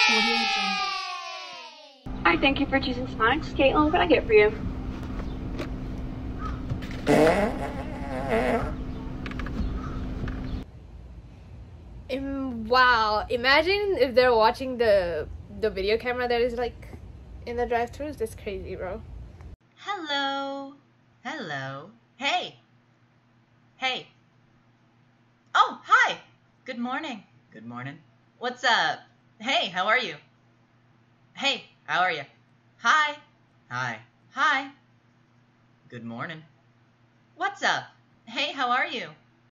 Hi, thank you for choosing Snacks. Caitlin, what can I get for you? Wow, imagine if they're watching the video camera that is like in the drive-thrus. That's crazy, bro. Hello. Hello. Hey. Hey. Oh, hi. Good morning. Good morning. What's up? Hey, how are you? Hey, how are you? Hi. Hi. Hi. Good morning. What's up? Hey, how are you?